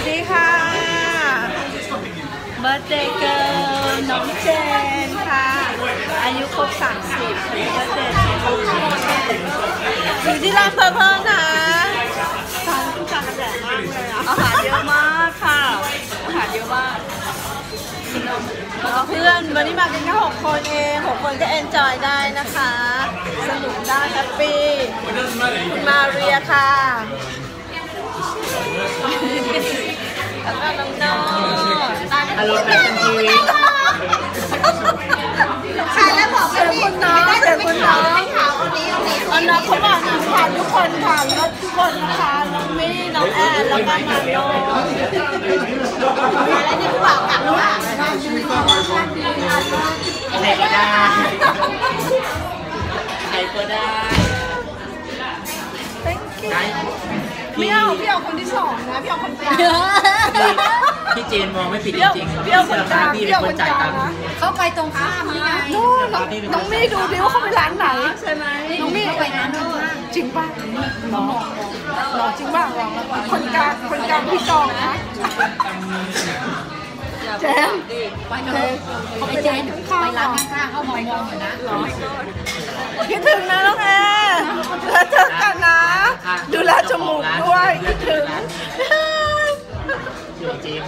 สดีค่ะเบิร์ธเดย์เกิร์ลน้องเจนค่ะอายุครบ30เบิร์ธเดย์อยู่ที่ร้านเพอร์เพลนะทานทุกจานกระแดดมากเลยอาหารเยอะมากค่ะอาหารเยอะมากเพื่อนวันนี้มากันแค่6 คนเอง6 คนก็เอนจอยได้นะคะสนุกได้แฮปปี้คุณมาเรียค่ะแล้วก็น้องๆอารมณ์แบบเป็นทีวีใครแล้วบอกเสียงคุณน้องเสียงคุณน้องอันนั้นเขาบอกนะผ่านทุกคนผ่านรถทุกคนนะคะน้องมี่น้องแอนแล้วก็มาโน่อะไรนี่ผู้บ่าวกลับแล้วอ่ะใครก็ได้ใครก็ได้พี่เอาคนที่2นะพี่เอาคนกลางพี่เจนมองไม่ผิดจริงๆพี่เอาคนกลางพี่เป็นคนจ่ายตังค์เขาไปตรงข้ามนี่ไงน้องมี่ดูดิว่าเขาไปร้านไหนใช่ไหมน้องมี่ไปร้านนู้นจริงป่ะหรอจริงป่ะคนกลางพี่กองนะเจนไปเลยเขาไปเจนไปร้านข้างๆเขามองอยู่นะคิดถึงนะน้องแอร์แล้วเจอกันนะดูแลจมูกด้วยคิดถึง